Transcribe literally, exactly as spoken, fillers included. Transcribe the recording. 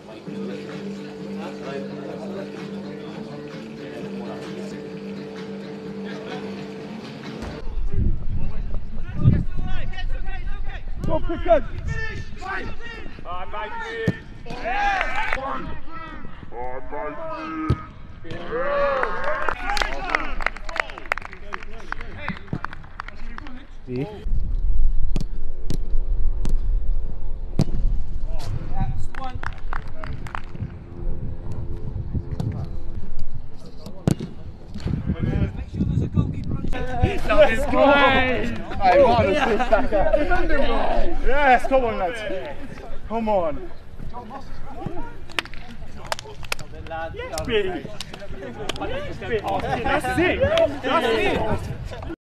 Go, Pickard! Ah, nice. Yeah! Oh, nice. See? That is great! I want to see that. Yes, come on, lads. Come on. Yes, big. Yes, big. That's it. That's it.